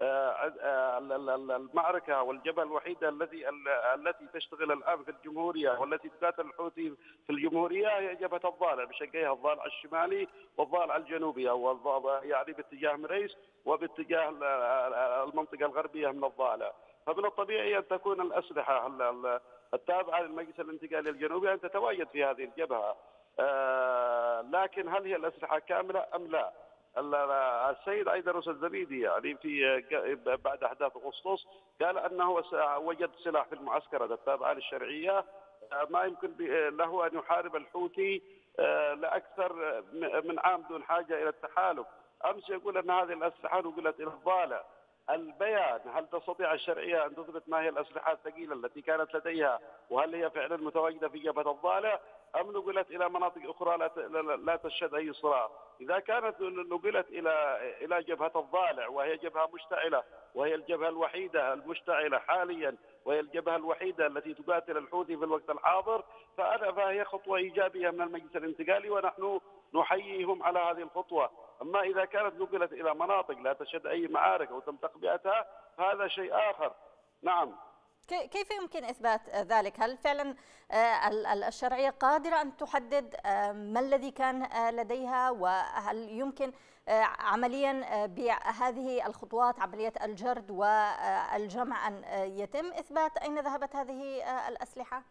المعركة والجبهة الوحيدة التي التي تشتغل الآن في الجمهورية والتي تقاتل الحوثي في الجمهورية هي جبهة الضالع بشقيها، الضالع الشمالي والضالع الجنوبي، أو يعني باتجاه مريس وباتجاه المنطقة الغربية من الضالع. فمن الطبيعي أن تكون الأسلحة التابعة للمجلس الانتقالي الجنوبي أن تتواجد في هذه الجبهة، لكن هل هي الأسلحة كاملة أم لا؟ السيد عيدروس الزبيدي يعني في بعد احداث اغسطس قال انه وجد سلاح في المعسكرات التابعه للشرعيه ما يمكن له ان يحارب الحوثي لاكثر من عام دون حاجه الى التحالف. امس يقول ان هذه الاسلحه نقلت الى الضالع. البيان، هل تستطيع الشرعيه ان تثبت ما هي الاسلحه الثقيله التي كانت لديها وهل هي فعلا متواجده في جبهه الضالع ام نقلت الى مناطق اخرى لا لا تشهد اي صراع؟ اذا كانت نقلت الى الى جبهه الضالع وهي جبهه مشتعله وهي الجبهه الوحيده المشتعله حاليا وهي الجبهه الوحيده التي تقاتل الحوثي في الوقت الحاضر، فأنا فهي خطوه ايجابيه من المجلس الانتقالي ونحن نحييهم على هذه الخطوه. اما اذا كانت نقلت الى مناطق لا تشهد اي معارك او تم تخبئتها فهذا شيء اخر. نعم. كيف يمكن إثبات ذلك؟ هل فعلا الشرعية قادرة أن تحدد ما الذي كان لديها، وهل يمكن عمليا بهذه الخطوات عملية الجرد والجمع أن يتم إثبات أين ذهبت هذه الأسلحة؟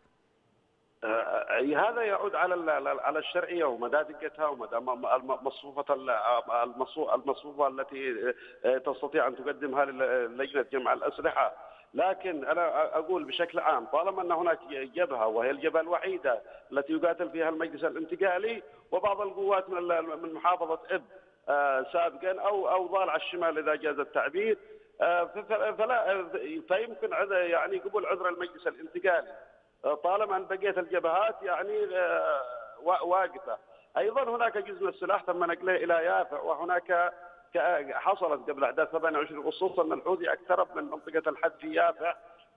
هذا يعود على على الشرعيه ومدى دقتها ومدى مصفوفه المصفوفه التي تستطيع ان تقدمها للجنه جمع الاسلحه. لكن انا اقول بشكل عام طالما ان هناك جبهه وهي الجبهه الوحيده التي يقاتل فيها المجلس الانتقالي وبعض القوات من من محافظه اب سابقا او او ضالع الشمال اذا جاز التعبير، فلا فيمكن يعني قبول عذر المجلس الانتقالي طالما ان بقيه الجبهات يعني واقفه. ايضا هناك جزء من السلاح تم نقله الى يافع، وهناك حصلت قبل احداث ثمانية وعشرين أغسطس ان الحوثي اقترب من منطقه الحد في يافع،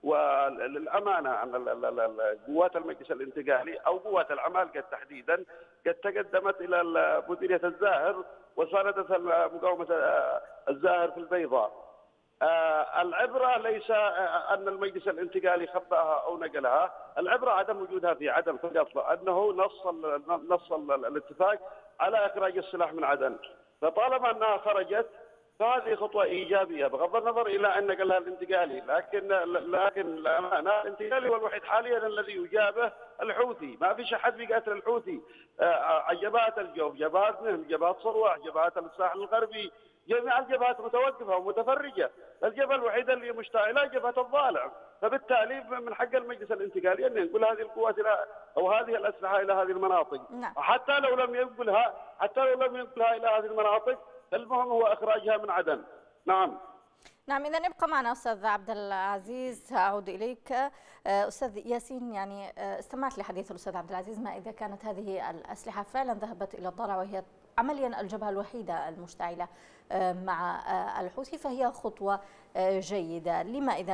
وللامانه ان قوات المجلس الانتقالي او قوات العمالقه تحديدا قد تقدمت الى مديريه الزاهر وساندت مقاومه الزاهر في البيضاء. آه العبرة ليس آه أن المجلس الانتقالي خبأها أو نقلها، العبرة عدم وجودها في عدن فقط، أنه نص نص الاتفاق على إخراج السلاح من عدن. فطالما أنها خرجت فهذه خطوة إيجابية بغض النظر إلى أن نقلها الانتقالي، لكن لكن الانتقالي هو الوحيد حاليا الذي يجابه الحوثي، ما فيش أحد بيقاتل الحوثي. آه جبهات الجوف، جبهات نهم، جبهات صروح، جبهات الساحل الغربي، جميع الجبهات متوقفه ومتفرجه، الجبهه الوحيده اللي مشتعله جبهه الضالع، فبالتالي من حق المجلس الانتقالي ان ينقل هذه القوات الى او هذه الاسلحه الى هذه المناطق، نعم. حتى لو لم ينقلها حتى لو لم ينقلها الى هذه المناطق، المهم هو اخراجها من عدن. نعم. نعم، إذا ابقى معنا أستاذ عبد العزيز، أعود إليك. أستاذ ياسين، يعني استمعت لحديث الأستاذ عبد العزيز، ما إذا كانت هذه الأسلحة فعلا ذهبت إلى الضالع وهي عمليا الجبهة الوحيدة المشتعلة مع الحوثي فهي خطوة جيدة. لما إذا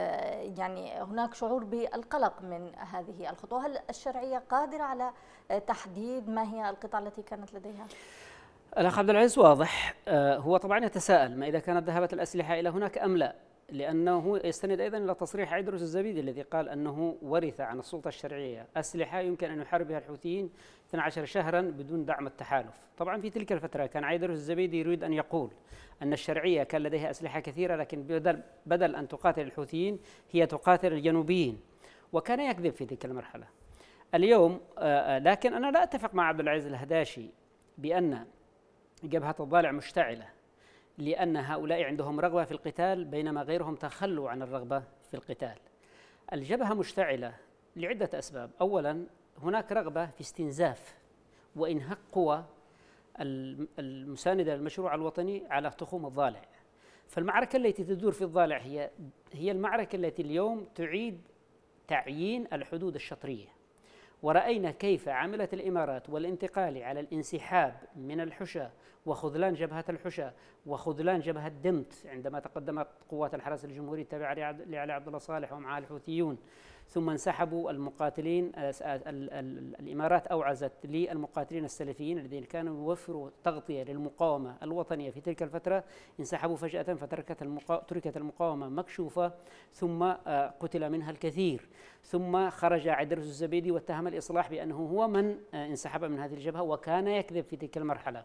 يعني هناك شعور بالقلق من هذه الخطوة؟ هل الشرعية قادرة على تحديد ما هي القطع التي كانت لديها؟ الأخ عبد العزيز واضح، هو طبعا يتساءل ما إذا كانت ذهبت الأسلحة إلى هناك أم لا، لأنه يستند أيضا إلى تصريح عيدروس الزبيدي الذي قال أنه ورث عن السلطة الشرعية أسلحة يمكن أن يحارب بها الحوثيين اثنا عشر شهرا بدون دعم التحالف. طبعا في تلك الفترة كان عيدروس الزبيدي يريد أن يقول أن الشرعية كان لديها أسلحة كثيرة، لكن بدل, بدل أن تقاتل الحوثيين هي تقاتل الجنوبيين، وكان يكذب في تلك المرحلة. اليوم لكن أنا لا أتفق مع عبد العزيز الهداشي بأن جبهة الضالع مشتعلة لأن هؤلاء عندهم رغبة في القتال بينما غيرهم تخلوا عن الرغبة في القتال. الجبهة مشتعلة لعدة أسباب. أولا هناك رغبة في استنزاف وإنهاك قوى المساندة للمشروع الوطني على تخوم الضالع. فالمعركة التي تدور في الضالع هي هي المعركة التي اليوم تعيد تعيين الحدود الشطرية، ورأينا كيف عملت الإمارات والانتقال على الانسحاب من الحشا وخذلان جبهة الحشا وخذلان جبهة دمت عندما تقدمت قوات الحرس الجمهوري التابعة لعلي عبد الله صالح ومعه الحوثيون، ثم انسحبوا المقاتلين. الإمارات أوعزت للمقاتلين السلفيين الذين كانوا يوفروا تغطية للمقاومة الوطنية في تلك الفترة، انسحبوا فجأة فتركت المقا... تركت المقاومة مكشوفة، ثم قتل منها الكثير، ثم خرج عيدروس الزبيدي واتهم الإصلاح بأنه هو من انسحب من هذه الجبهة وكان يكذب في تلك المرحلة.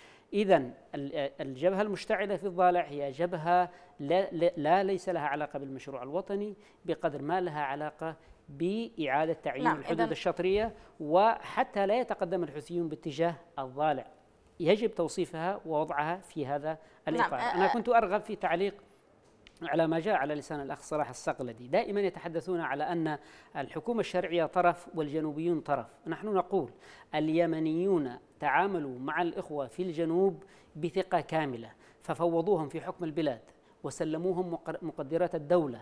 إذن الجبهة المشتعلة في الضالع هي جبهة لا, لا ليس لها علاقة بالمشروع الوطني بقدر ما لها علاقة بإعادة تعيين نعم الحدود الشطرية، وحتى لا يتقدم الحوثيون باتجاه الضالع يجب توصيفها ووضعها في هذا الإطار. نعم. أنا كنت أرغب في تعليق على ما جاء على لسان الأخ صلاح الصقلدي. دائما يتحدثون على أن الحكومة الشرعية طرف والجنوبيون طرف. نحن نقول اليمنيون تعاملوا مع الإخوة في الجنوب بثقة كاملة، ففوضوهم في حكم البلاد وسلموهم مقدرات الدولة،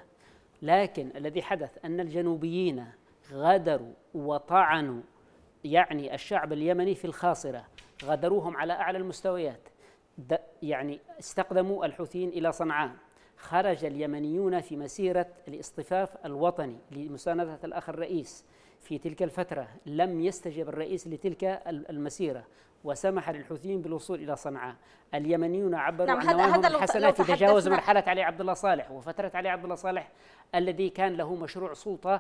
لكن الذي حدث أن الجنوبيين غادروا وطعنوا يعني الشعب اليمني في الخاصرة، غادروهم على أعلى المستويات، يعني استقدموا الحوثيين إلى صنعاء. خرج اليمنيون في مسيرة الاصطفاف الوطني لمساندة الأخ الرئيس في تلك الفترة، لم يستجب الرئيس لتلك المسيرة وسمح للحوثيين بالوصول إلى صنعاء. اليمنيون عبروا نعم عن نواياهم الحسنة في تجاوز مرحلة علي عبد الله صالح وفترة علي عبد الله صالح الذي كان له مشروع سلطة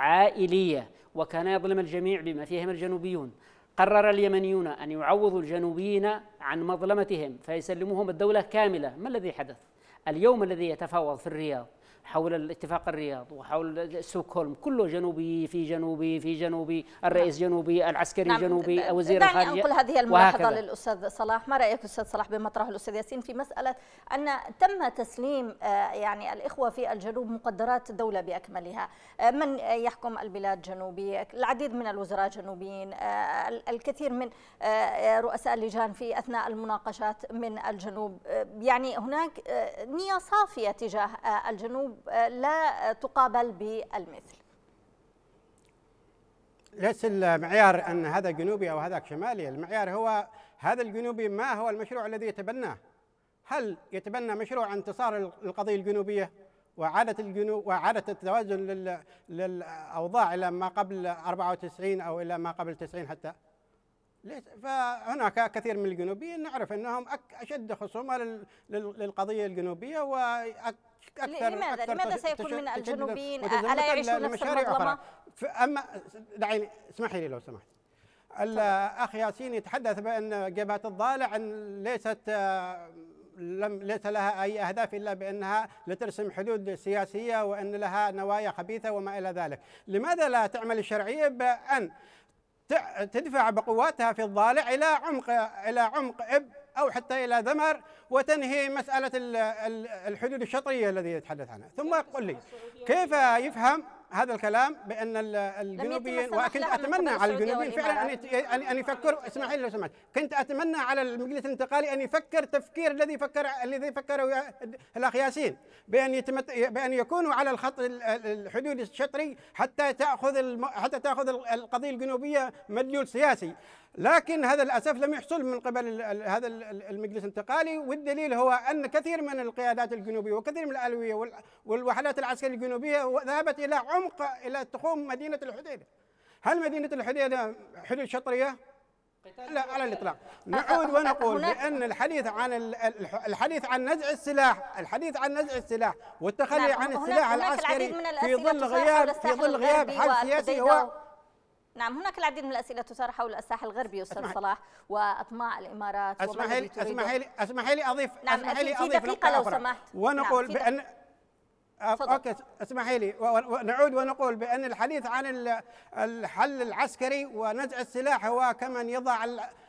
عائلية وكان يظلم الجميع بما فيهم الجنوبيون. قرر اليمنيون أن يعوضوا الجنوبيين عن مظلمتهم فيسلموهم الدولة كاملة. ما الذي حدث؟ اليوم الذي يتفاوض في الرياض حول الاتفاق الرياض وحول ستوكهولم كله جنوبي في جنوبي في جنوبي، الرئيس جنوبي، العسكري نعم. جنوبي، وزير الخارجية. دعني أنقل هذه الملاحظة للأستاذ صلاح. ما رأيك أستاذ صلاح بمطرح الأستاذ ياسين في مسألة أن تم تسليم يعني الإخوة في الجنوب مقدرات الدولة بأكملها؟ من يحكم البلاد جنوبي، العديد من الوزراء جنوبيين، الكثير من رؤساء اللجان في أثناء المناقشات من الجنوب، يعني هناك نية صافية تجاه الجنوب لا تقابل بالمثل. ليس المعيار أن هذا جنوبي أو هذاك شمالي، المعيار هو هذا الجنوبي ما هو المشروع الذي يتبناه. هل يتبنى مشروع انتصار القضية الجنوبية وإعادة الجنوب وإعادة التوازن للأوضاع إلى ما قبل أربعة وتسعين أو إلى ما قبل تسعين حتى؟ فهناك كثير من الجنوبيين نعرف أنهم أشد خصومة للقضية الجنوبية وأكثر لماذا أكثر لماذا سيكون من الجنوبيين ألا يعيشوا نفس المظلمة؟ أما دعيني اسمحي لي لو سمحت. الأخ ياسين يتحدث بأن جبهة الضالع ليست لم ليس لها أي أهداف إلا بأنها لترسم حدود سياسية وأن لها نوايا خبيثة وما إلى ذلك. لماذا لا تعمل الشرعية بأن تدفع بقواتها في الضالع إلى عمق إلى عمق إب أو حتى إلى ذمر وتنهي مسألة الحدود الشطرية الذي يتحدث عنها؟ ثم قل لي كيف يفهم هذا الكلام بأن الجنوبيين، وكنت أتمنى على الجنوبيين فعلا أن أن يفكروا، اسمحي لي لو سمحت، كنت أتمنى على المجلس الانتقالي أن يفكر تفكير الذي فكر الذي فكره الأخ ياسين بأن يتمت بأن يكونوا على الخط الحدود الشطري حتى تأخذ الم... حتى تأخذ القضية الجنوبية مدلول سياسي. لكن هذا للأسف لم يحصل من قبل هذا المجلس الانتقالي، والدليل هو أن كثير من القيادات الجنوبية وكثير من الألوية والوحدات العسكرية الجنوبية ذهبت إلى عمق إلى تخوم مدينة الحديدة. هل مدينة الحديدة حدود شطرية؟ لا على الإطلاق. نعود ونقول بأن الحديث عن الحديث عن نزع السلاح، الحديث عن نزع السلاح والتخلي عن السلاح العسكري في ظل غياب في ظل غياب حل سياسي هو نعم. هناك العديد من الأسئلة تثار حول الساحل الغربي أستاذ صلاح وأطماع الإمارات. اسمحي لي اسمحي لي اسمحي لي أضيف نعم اسمحي لي في أضيف دقيقة لو سمحت. ونقول نعم بأن اوكي اسمحي لي، ونعود ونقول بان الحديث عن الحل العسكري ونزع السلاح هو كمن يضع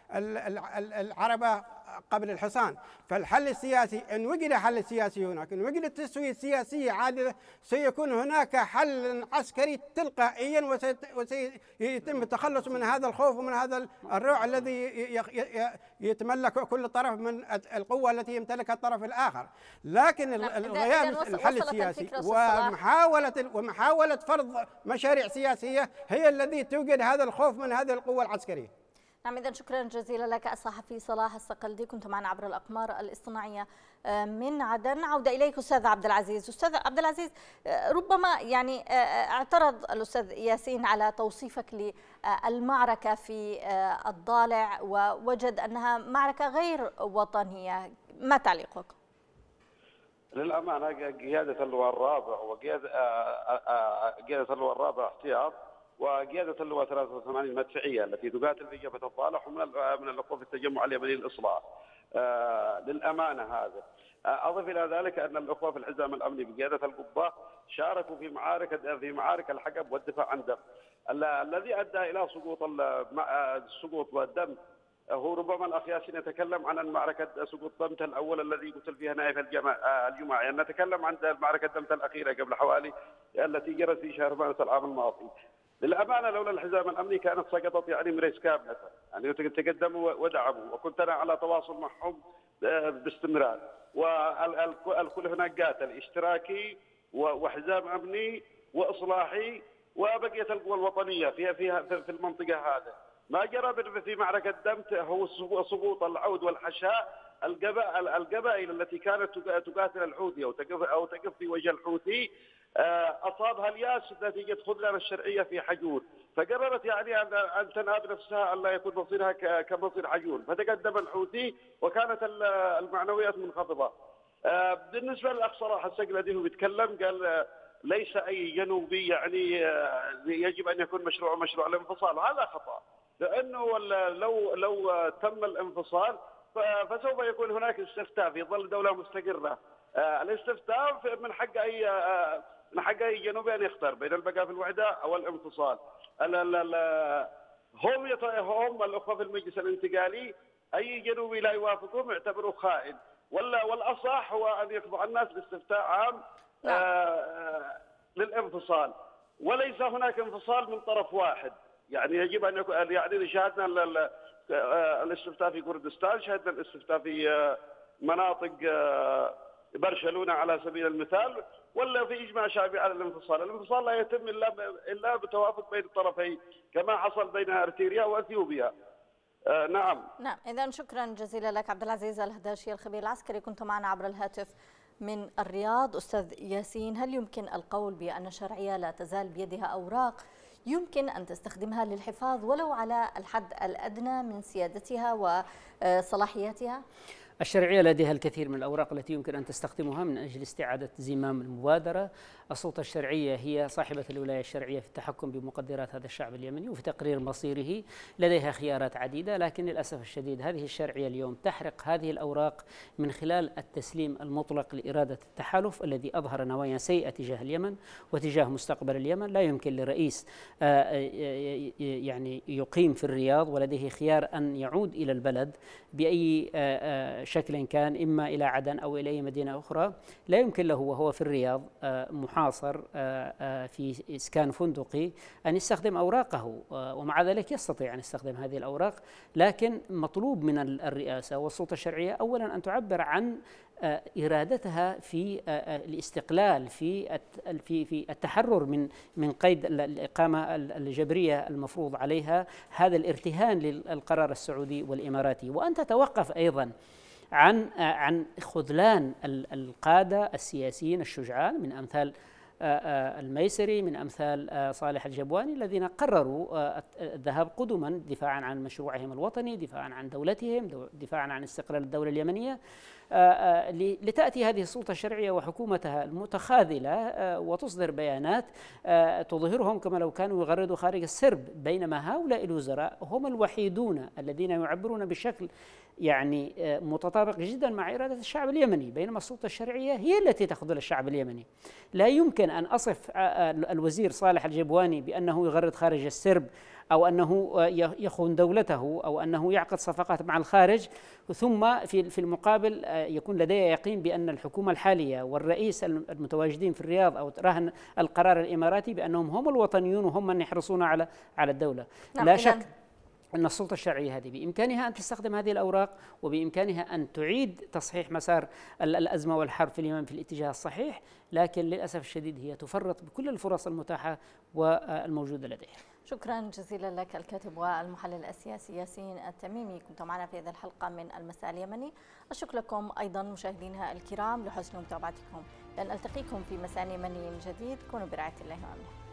العربة قبل الحصان. فالحل السياسي إن وجد حل سياسي هناك، إن وجدت تسوية سياسية عادلة، سيكون هناك حل عسكري تلقائيا، وسيتم التخلص من هذا الخوف ومن هذا الروع الذي يتملك كل طرف من القوة التي يمتلكها الطرف الآخر. لكن الغياب الحل السياسي ومحاولة ومحاولة فرض مشاريع سياسية هي التي توجد هذا الخوف من هذه القوة العسكرية. نعم، إذا شكرا جزيلا لك الصحفي صلاح الصقلدي، كنت معنا عبر الأقمار الاصطناعية من عدن. عودة إليك أستاذ عبد العزيز. أستاذ عبد العزيز، ربما يعني اعترض الأستاذ ياسين على توصيفك للمعركة في الضالع ووجد أنها معركة غير وطنية، ما تعليقك؟ للأمانة قيادة اللواء الرابع وقيادة قيادة اللواء الرابع احتياط وقيادة اللواء ثلاثة وثمانين مدفعية التي تقاتل في جبهة الضالع ومن من الوقوف التجمع اليمني للإصلاح. آه للأمانة هذا. آه أضف إلى ذلك أن الأخوة في الحزام الأمني بقيادة القبة شاركوا في معارك في معارك الحقب والدفاع عن دم. الذي أدى إلى سقوط السقوط والدم هو ربما الأخ ياسين يتكلم عن المعركة سقوط دمت الأول الذي قتل فيها نائب الجماعة، يعني نتكلم عن معركة دمت الأخيرة قبل حوالي التي جرت في شهر مارس العام الماضي. للأمانة لولا الحزام الأمني كانت سقطت يعني مريس كاملة، يعني تقدموا ودعموا، وكنت أنا على تواصل معهم باستمرار، والكل هناك قاتل اشتراكي وحزام أمني وإصلاحي وبقية القوى الوطنية فيها فيها في المنطقة هذا. ما جرى في معركة دمت هو سقوط العود والحشاء، القبائل التي كانت تقاتل الحوثي أو تقف أو تقف في وجه الحوثي أصابها الياس نتيجة خذلان الشرعية في حجون، فقررت يعني أن تنهب نفسها أن لا يكون مصيرها كمصير حجون، فتقدم الحوثي وكانت المعنويات منخفضة. بالنسبة للأخ صلاح الصقلدي هو بيتكلم قال ليس أي جنوبي يعني يجب أن يكون مشروع مشروع الانفصال، هذا خطأ، لأنه لو لو تم الانفصال فسوف يكون هناك استفتاء في ظل دولة مستقرة. الاستفتاء من حق أي من حق أي جنوبي أن يختار بين البقاء في الوحدة أو الانفصال. هم هم الأخوة في المجلس الانتقالي أي جنوبي لا يوافقهم يعتبروه خائن، ولا والأصح هو أن يخضع الناس لاستفتاء عام آه للانفصال، وليس هناك انفصال من طرف واحد. يعني يجب أن يكون يعني شاهدنا الاستفتاء في كردستان، شاهدنا الاستفتاء في مناطق برشلونة على سبيل المثال، ولا في إجماع شعبي على الانفصال. الانفصال لا يتم إلا إلا بتوافق بين الطرفين كما حصل بين أرتيريا وأثيوبيا. آه نعم. نعم، إذا شكرا جزيلا لك عبد العزيز الهداشي الخبير العسكري، كنت معنا عبر الهاتف من الرياض. أستاذ ياسين، هل يمكن القول بأن الشرعية لا تزال بيدها أوراق يمكن أن تستخدمها للحفاظ ولو على الحد الأدنى من سيادتها وصلاحياتها؟ الشرعية لديها الكثير من الأوراق التي يمكن أن تستخدمها من أجل استعادة زمام المبادرة. السلطة الشرعية هي صاحبة الولاية الشرعية في التحكم بمقدرات هذا الشعب اليمني وفي تقرير مصيره، لديها خيارات عديدة، لكن للأسف الشديد هذه الشرعية اليوم تحرق هذه الأوراق من خلال التسليم المطلق لإرادة التحالف الذي أظهر نوايا سيئة تجاه اليمن وتجاه مستقبل اليمن. لا يمكن لرئيس يعني يقيم في الرياض ولديه خيار أن يعود إلى البلد بأي شكل كان، إما إلى عدن أو إلى أي مدينة أخرى، لا يمكن له وهو في الرياض محاصر في إسكان فندقي أن يستخدم أوراقه، ومع ذلك يستطيع أن يستخدم هذه الأوراق. لكن مطلوب من الرئاسة والسلطة الشرعية أولا أن تعبر عن إرادتها في الاستقلال، في في في التحرر من من قيد الإقامة الجبرية المفروض عليها، هذا الارتهان للقرار السعودي والإماراتي، وأن تتوقف أيضا عن عن خذلان القادة السياسيين الشجعان من أمثال الميسري، من أمثال صالح الجبواني، الذين قرروا الذهاب قدما دفاعا عن مشروعهم الوطني، دفاعا عن دولتهم، دفاعا عن استقلال الدولة اليمنية، لتأتي هذه السلطة الشرعية وحكومتها المتخاذلة وتصدر بيانات تظهرهم كما لو كانوا يغردوا خارج السرب، بينما هؤلاء الوزراء هم الوحيدون الذين يعبرون بشكل يعني متطابق جدا مع إرادة الشعب اليمني، بينما السلطة الشرعية هي التي تخذل الشعب اليمني. لا يمكن أن أصف الوزير صالح الجبواني بأنه يغرد خارج السرب أو أنه يخون دولته أو أنه يعقد صفقات مع الخارج، ثم في في المقابل يكون لدي يقين بأن الحكومة الحالية والرئيس المتواجدين في الرياض أو رهن القرار الإماراتي بأنهم هم الوطنيون وهم من يحرصون على على الدولة. لا شك أن السلطة الشرعية هذه بإمكانها أن تستخدم هذه الأوراق وبإمكانها أن تعيد تصحيح مسار الأزمة والحرب في اليمن في الاتجاه الصحيح، لكن للأسف الشديد هي تفرط بكل الفرص المتاحة والموجودة لديها. شكرا جزيلا لك الكاتب والمحلل السياسي ياسين التميمي، كنت معنا في هذه الحلقة من المساء اليمني. الشكر لكم أيضا مشاهدينا الكرام لحسن متابعتكم، لن ألتقيكم في مساء يمني جديد. كونوا برعاية الله وأمنه.